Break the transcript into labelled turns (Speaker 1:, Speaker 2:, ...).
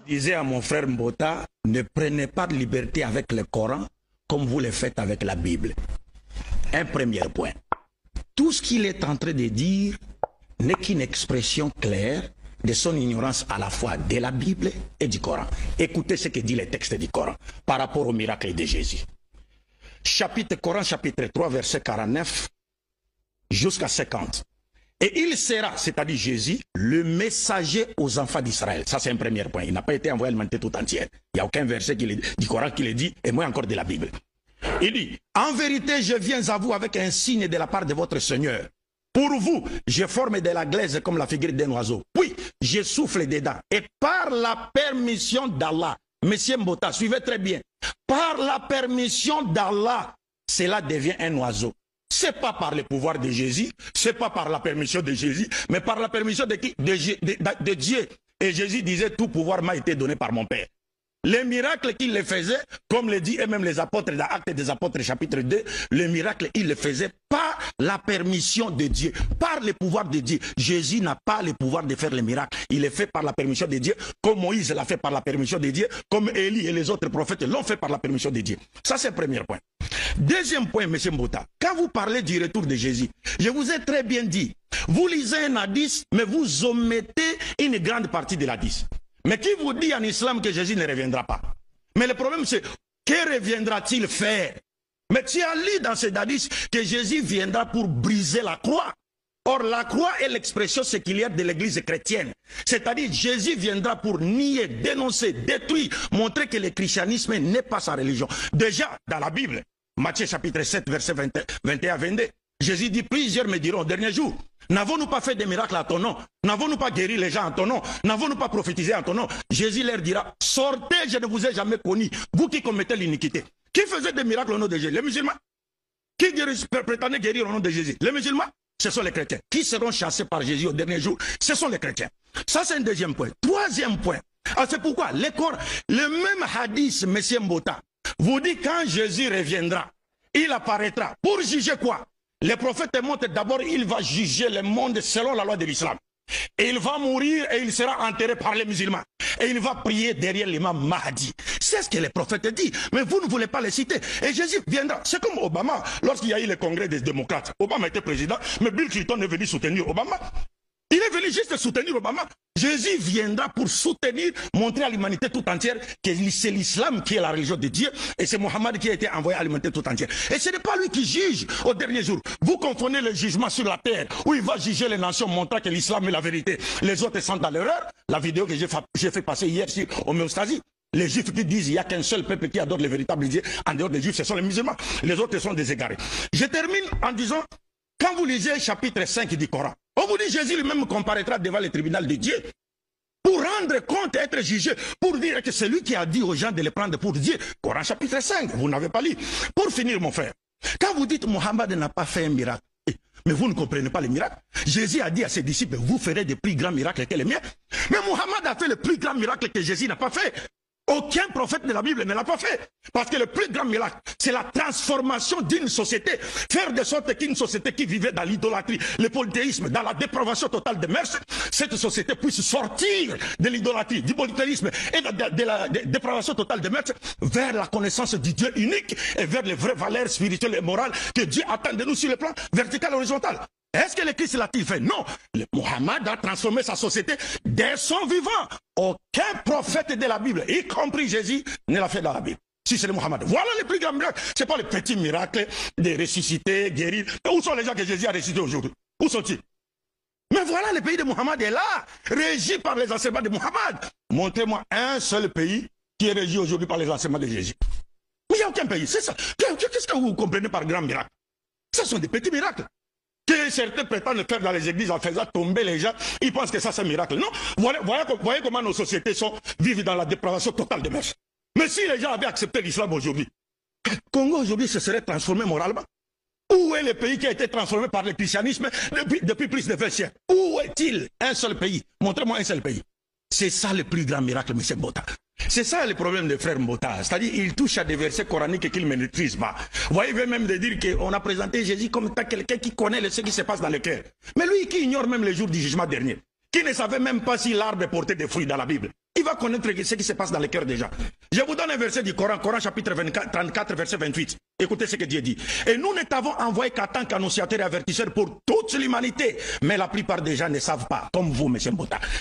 Speaker 1: disais à mon frère Mbota, ne prenez pas de liberté avec le Coran comme vous le faites avec la Bible. Un premier point. Tout ce qu'il est en train de dire n'est qu'une expression claire de son ignorance à la fois de la Bible et du Coran. Écoutez ce que dit le texte du Coran par rapport au miracle de Jésus. Coran chapitre 3, verset 49 jusqu'à 50. Et il sera, c'est-à-dire Jésus, le messager aux enfants d'Israël. Ça, c'est un premier point. Il n'a pas été envoyé à l'humanité tout entière. Il n'y a aucun verset du Coran qui le dit, et moins encore de la Bible. Il dit, en vérité, je viens à vous avec un signe de la part de votre Seigneur. Pour vous, je forme de la glaise comme la figure d'un oiseau. Puis, je souffle dedans. Et par la permission d'Allah, Monsieur Mbota, suivez très bien. Par la permission d'Allah, cela devient un oiseau. C'est pas par le pouvoir de Jésus, c'est pas par la permission de Jésus, mais par la permission de qui? De Dieu. Et Jésus disait, tout pouvoir m'a été donné par mon Père. Les miracles qu'il les faisait, comme le dit et même les apôtres dans Actes des Apôtres chapitre 2, les miracles, il les faisait par la permission de Dieu, par le pouvoir de Dieu. Jésus n'a pas le pouvoir de faire les miracles. Il est fait par la permission de Dieu, comme Moïse l'a fait par la permission de Dieu, comme Élie et les autres prophètes l'ont fait par la permission de Dieu. Ça, c'est le premier point. Deuxième point, M. Mbota, quand vous parlez du retour de Jésus, je vous ai très bien dit, vous lisez un hadith, mais vous omettez une grande partie de l'hadith. Mais qui vous dit en islam que Jésus ne reviendra pas? Mais le problème c'est, que reviendra-t-il faire? Mais tu as lu dans ces hadiths que Jésus viendra pour briser la croix. Or la croix est l'expression séculière de l'église chrétienne. C'est-à-dire Jésus viendra pour nier, dénoncer, détruire, montrer que le christianisme n'est pas sa religion. Déjà dans la Bible, Matthieu chapitre 7 verset 21-22, Jésus dit, plusieurs me diront au dernier jour, n'avons-nous pas fait des miracles à ton nom? N'avons-nous pas guéri les gens en ton nom? N'avons-nous pas prophétisé en ton nom? Jésus leur dira, sortez, je ne vous ai jamais connu, vous qui commettez l'iniquité. Qui faisait des miracles au nom de Jésus? Les musulmans. Qui prétendait guérir au nom de Jésus? Les musulmans. Ce sont les chrétiens. Qui seront chassés par Jésus au dernier jour? Ce sont les chrétiens. Ça, c'est un deuxième point. Troisième point. C'est pourquoi le même hadith, M. Mbota, vous dit quand Jésus reviendra, il apparaîtra. Pour juger quoi? Les prophètes montrent d'abord, il va juger le monde selon la loi de l'islam. Et il va mourir et il sera enterré par les musulmans. Et il va prier derrière l'imam Mahdi. C'est ce que les prophètes disent. Mais vous ne voulez pas les citer. Et Jésus viendra. C'est comme Obama, lorsqu'il y a eu le congrès des démocrates. Obama était président, mais Bill Clinton est venu soutenir Obama. Il est venu juste soutenir Obama. Jésus viendra pour soutenir, montrer à l'humanité tout entière que c'est l'islam qui est la religion de Dieu et c'est Mohammed qui a été envoyé à l'humanité tout entière. Et ce n'est pas lui qui juge au dernier jour. Vous confondez le jugement sur la terre où il va juger les nations montrant que l'islam est la vérité. Les autres sont dans l'erreur. La vidéo que j'ai fait passer hier sur homéostasie. Les juifs qui disent qu'il n'y a qu'un seul peuple qui adore le véritable Dieu, en dehors des juifs, ce sont les musulmans. Les autres sont des égarés. Je termine en disant, quand vous lisez chapitre 5 du Coran, on vous dit Jésus lui-même comparaîtra devant le tribunal de Dieu pour rendre compte, être jugé, pour dire que c'est lui qui a dit aux gens de le prendre pour Dieu. Coran chapitre 5, vous n'avez pas lu. Pour finir, mon frère, quand vous dites Mohammed n'a pas fait un miracle, mais vous ne comprenez pas les miracles. Jésus a dit à ses disciples, vous ferez des plus grands miracles que les miens. Mais Mohammed a fait le plus grand miracle que Jésus n'a pas fait. Aucun prophète de la Bible ne l'a pas fait. Parce que le plus grand miracle, c'est la transformation d'une société. Faire de sorte qu'une société qui vivait dans l'idolâtrie, le polythéisme, dans la dépravation totale des mœurs, cette société puisse sortir de l'idolâtrie, du polythéisme et de la dépravation totale des mœurs vers la connaissance du Dieu unique et vers les vraies valeurs spirituelles et morales que Dieu attend de nous sur le plan vertical et horizontal. Est-ce que le Christ l'a-t-il fait? Non. Le Mohammed a transformé sa société dès son vivant. Aucun prophète de la Bible, y compris Jésus, ne l'a fait dans la Bible. Si c'est le Mohammed. Voilà les plus grands miracles. Ce n'est pas les petits miracles de ressusciter, guérir. Mais où sont les gens que Jésus a ressuscités aujourd'hui? Où sont-ils? Mais voilà, le pays de Mohammed est là, régi par les enseignements de Mohammed. Montrez-moi un seul pays qui est régi aujourd'hui par les enseignements de Jésus. Mais il n'y a aucun pays, c'est ça. Qu'est-ce que vous comprenez par grand miracle? Ce sont des petits miracles. Que certains prétendent faire dans les églises en faisant tomber les gens, ils pensent que ça c'est un miracle. Non, voyez comment nos sociétés vivent dans la dépravation totale des mœurs. Mais si les gens avaient accepté l'islam aujourd'hui, Congo aujourd'hui se serait transformé moralement. Où est le pays qui a été transformé par le christianisme depuis plus de 20 siècles? Où est-il? Un seul pays. Montrez-moi un seul pays. C'est ça le plus grand miracle, M. Mbota. C'est ça le problème des frères Mbota. C'est-à-dire qu'il touche à des versets coraniques qu'il ne maîtrise pas. Vous voyez, il veut même de dire qu'on a présenté Jésus comme quelqu'un qui connaît ce qui se passe dans le cœur. Mais lui qui ignore même le jour du jugement dernier, qui ne savait même pas si l'arbre portait des fruits dans la Bible. il va connaître ce qui se passe dans le cœur des gens. Je vous donne un verset du Coran, Coran chapitre 34, verset 28. Écoutez ce que Dieu dit. Et nous ne t'avons envoyé qu'en tant qu'annonciateur et avertisseur pour toute l'humanité. Mais la plupart des gens ne savent pas, comme vous, M. Mbota.